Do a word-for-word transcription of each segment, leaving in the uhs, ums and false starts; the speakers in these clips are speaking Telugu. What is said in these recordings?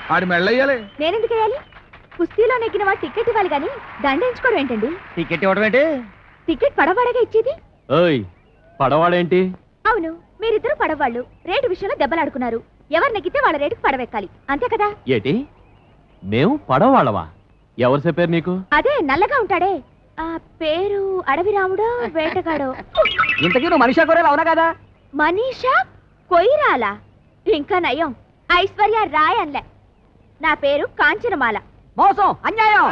ఆడి మెళ్ళయ్యాలి. నేనెందుకు వేయాలి? కుస్తీలో నెగ్గిన వాడు టికెట్ ఇవ్వాలి గాని దండించుకోవడం ఏంటండి? టికెట్ ఇవ్వడం ఏంటి? టికెట్ పడవాడగా ఇచ్చేది. ఓయ్ పడవాడేంటి? అవును, మీరిద్దరు పడవాళ్ళు రేటు విషయంలో దెబ్బలాడుకున్నారు. ఎవరు నెగ్గితే వాళ్ళ రేటుకు పడవెక్కాలి, అంతే కదా? ఏటి మేము పడవాళ్ళవా? ఎవరు చెప్పారు నీకు? అదే నల్లగా ఉంటాడే, ఆ పేరు అడవి రాముడో వేటగాడో. ఇంతకీ నువ్వు మనీషా కొయిరాలా అవునా కదా? మనీషా కొయిరాలా? ఇంకా నయం, ఐశ్వర్య రాయ్ అన్లే. నా పేరు కాంచనమాల. మోసం, అన్యాయం.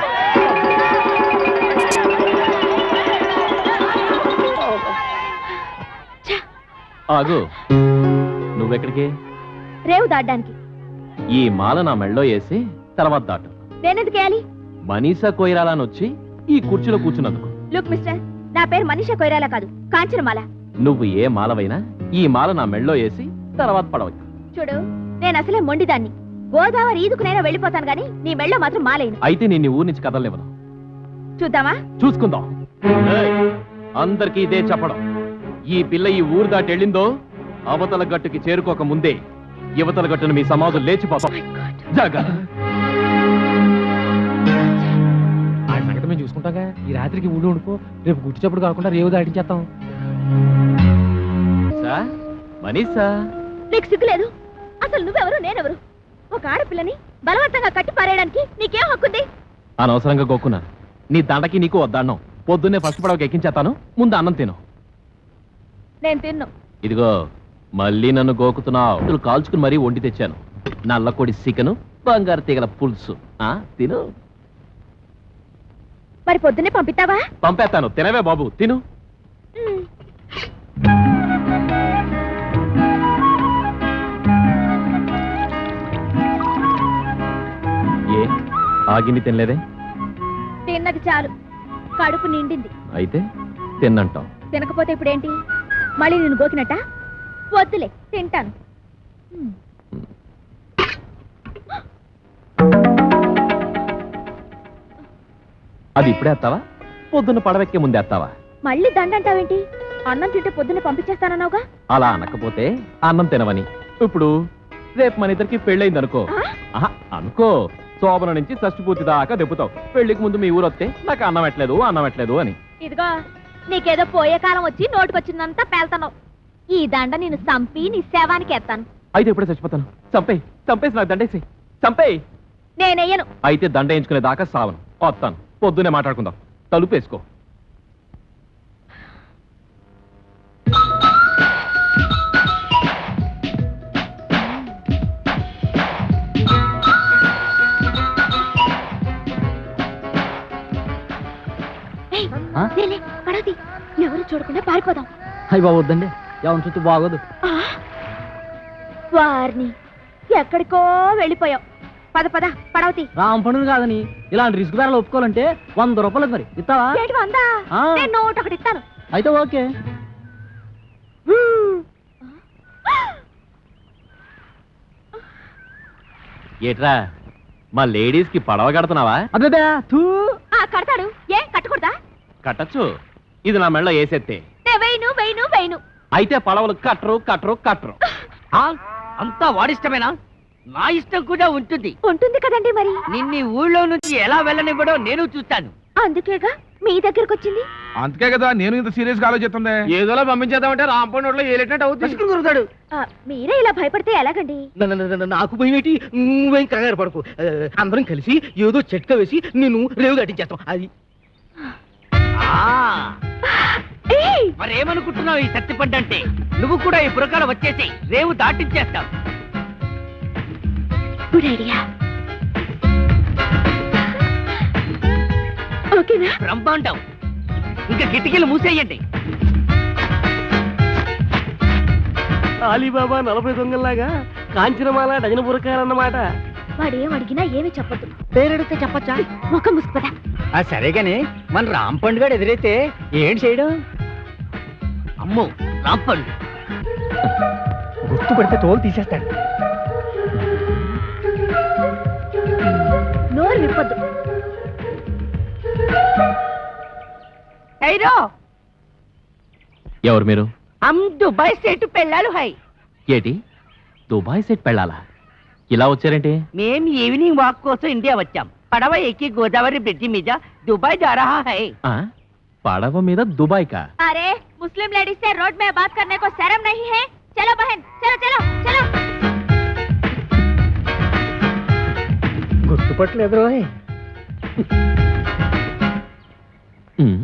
ఆగు, నువ్వెక్కడికి? రేవు దాటడానికి. ఈ మాల నా మెళ్ళో వేసి తర్వాత దాటు. నేనెందుకు వేయాలి? మనీషా కొయిరాలా అని వచ్చి ఈ కుర్చీలో కూర్చున్నందుకు. లుక్ మిస్టర్, నా పేరు మనీషా కొయిరాలా కాదు, కాంచనమాల. నువ్వు ఏ మాలవైనా ఈ మాల నా మెళ్ళో వేసి తర్వాత పడవచ్చు. చూడు, నేను అసలే మొండిదాన్ని. గోదావరి ఈదుకునైనా వెళ్ళిపోతాను గాని నీ మెళ్ళో మాత్రం మాలేను. అయితే నేను ఊరి నుంచి కదలనివ్వను. చూద్దామా? చూసుకుందాం. అందరికీ ఇదే చెప్పడం, ఈ పిల్ల ఈ ఊరు దాటి వెళ్ళిందో అవతల గట్టుకి చేరుకోక ముందే యువతల గట్టును మీ సమాజం లేచిపోతాం. జాగ్రత్త. ఆ సంగతి మేము చూసుకుంటాగా. ఈ రాత్రికి ఊళ్ళు ఉండిపో, రేపు గుర్తుచప్పుడు కాకుండా రేవు దాటించేస్తాం. మనీషా, నీకు సిగ్గులేదు? అసలు నువ్వెవరు, నేనెవరు? ఒక ఆడపిల్లని బలవంతంగా కట్టి పారేయడానికి నీకేం హక్కుంది? అనవసరంగా గోక్కున్నా. నీ దండకి నీకు వద్దాన్నం. పొద్దున్నే ఫస్ట్ పడవకి ఎక్కించేస్తాను, ముందు అన్నం తిను. నేను తిన్ను. ఇదిగో మళ్ళీ నన్ను గోకుతున్నావు. కాల్చుకుని మరీ వండి తెచ్చాను. నల్లకొడి చికెను, బంగారు తీగల పులుసు. ఆ తిను. మరి పొద్దున్నే పంపిస్తావా? పంపేస్తాను, తినవే బాబు, తిను. ఏ ఆగిని తినలేదే? తిన్నది చాలు, కడుపు నిండింది. అయితే తిన్నంటాం. తినకపోతే ఇప్పుడేంటి? మళ్ళీ నేను గోకినట్ట? వద్దులే, తింటాను. అది ఇప్పుడే వేస్తావా, పొద్దున్న పడవెక్కే ముందే వేస్తావా? మళ్ళీ దండంటావేంటి? అన్నం తింటే పొద్దున్నే పంపించేస్తానన్నావుగా. అలా అనకపోతే అన్నం తినవని. ఇప్పుడు రేపు మన ఇద్దరికి పెళ్ళయింది అనుకో. ఆహా, అనుకో శోభన నుంచి షష్టి పూర్తి దాకా దెబ్బతావు. పెళ్లికి ముందు మీ ఊరు వస్తే నాకు అన్నం ఎట్లేదు అన్నం ఎట్లేదు అని. ఇదిగో, నీకేదో పోయే కాలం వచ్చి నోటుకొచ్చిందంతా పేల్తాను. ఈ దండ నేను చంపి నీ శవానికి ఎత్తాను. అయితే ఇప్పుడే చచ్చిపోతాను. చంపేయి, చంపేసి నాకు దండేసి చంపేయి. నేనెయ్యను. అయితే దండ వేయించుకునే దాకా సావను. వస్తాను, పొద్దునే మాట్లాడుకుందాం. తలుపు వేసుకో. ఎవరు చూడకుండా పారిపోదాం. అయ్యి బాబు వద్దండి, ఎవరి చుట్టూ బాగోదు. వారిని ఎక్కడికో వెళ్ళిపోయావు. పద పద పడవతి. రామ్ పండుగ కాదని ఇలాంటి రిస్క్ ధరలు ఒప్పుకోవాలంటే వంద రూపాయలు మరి ఇస్తావా? వందా? నేను నోట్ ఒకటి ఇస్తాను. అయితే ఓకే. ఏట్రా మా లేడీస్ కి పడవ కడుతున్నావా? అదే కడతాడు. ఏ కట్టకూడదా? కట్టచ్చు. ఇది నా మెళ్ళ వేసేస్తే వెయ్యను వెయ్యను వెయ్యను. అయితే పడవలు కట్టరు కట్టరు కట్టరు. అంతా వాడిష్టమేనా? నా ఇష్టం కూడా ఉంటుంది. ఉంటుంది కదండి. మరి నిన్ను ఊళ్ళో నుంచి ఎలా వెళ్ళనివ్వడో నేను చూస్తాను. అందుకేగా మీ దగ్గరకు వచ్చింది. అందుకే కదా నేను ఇంత సీరియస్ గా ఆలోచిస్తుంది. ఏదోలా పంపించేద్దామంటే రాంపండు ఏలేటట్టు అవుతుంది. మీరే ఇలా భయపడితే ఎలాగండి? నాకు భయమేటి? నువ్వేం కంగారు పడకు. అందరం కలిసి ఏదో చెట్క వేసి నిన్ను రేవు దాటించేస్తాం. అది మరేమనుకుంటున్నావు? ఈ సత్తిపడ్డంటే నువ్వు కూడా ఈ పురకాల వచ్చేసి రేవు దాటించేస్తావు. Good idea. ఓకేనా? బ్రహ్మాండం. ఇంకా కిటికీలు మూసేయండి. అలీబాబా నలభై దొంగల్లాగా కాంచనమాల డజన పురకాలన్నమాట. వాడేం అడిగినా ఏమీ చెప్పద్దు. పేరెడితే చెప్పచ్చా? ముఖం ముసుకుపదా. సరే గాని మన రాంపండు గారు ఎదురైతే ఏంటి చేయడం? అమ్మో రాంపండు గుర్తుపడితే తోలు తీసేస్తాడు. నోరు విప్పొద్దు. ఎవరు మీరు? हम दुबई सेट పెళ్ళాలు హై. ఏటి దుబాయ్ సెట్ పెళ్ళాలా? ఇలా వచ్చారేంటి? మేం ఈవినింగ్ వాక్ కోసం ఇండియా వచ్చాం. పడవ ఎక్కి గోదావరి బ్రిడ్జి మీద దుబాయ్ जा रहा है. ఆ? పడవ మీద దుబాయ్ కా? अरे मुस्लिम लेडीज से रोड में बात करने को शर्म नहीं है? चलो बहन, चलो चलो चलो. గుర్తుపట్టలేదు. ఉమ్.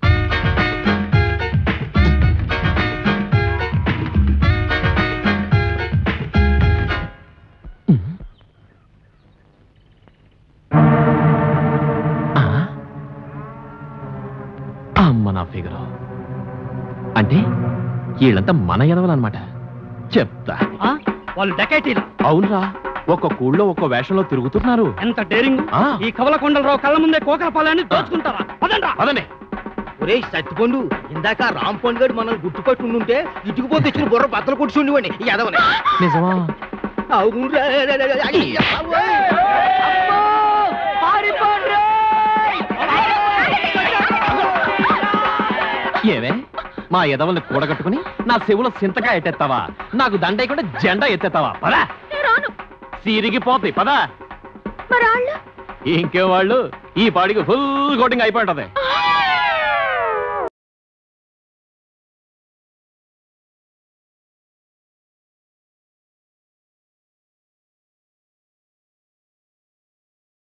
అమ్మ నా ఫిగరు. అంటే వీళ్ళంతా మన ఎదవలన్నమాట. చెప్తా. వాళ్ళు డకైటీలు. అవునరా, ఒక్క కూళ్ళో ఒక్క వేషంలో తిరుగుతున్నారు. ఎంత డేరింగ్. ఆ. ఈ కవలకొండలరావు కళ్ళ ముందే కోకలపాలని దోచుకుంటారా? పదండ్రా. పదండి. ఒరే సత్తిపండు, ఇందాక రాంపండు గారు మనల్ని గుర్తుపట్టి ఉండుంటే ఇటుకుపోతే ఇచ్చిన బుర్ర బద్దలు కొట్టి ఉండేవాడిని. ఈ ఎదవని. నిజమా? అవునురా. అయ్యా, ఓయ్. అమ్మో! పారిపోండ్రా! ఏవే మా ఎదవల్ని కూడగట్టుకుని నా చెవులో సింతగా ఎత్తేస్తావా? నాకు దండేయకుండా జెండా ఎత్తేస్తావా? పదా, నేను రాను. సిరిగిపోతాయి. పదా. మరాళ్ళు ఇంకే వాళ్ళు ఈ పాడికి ఫుల్ కోటింగ్ అయిపోయి ఉంటది. ఆ!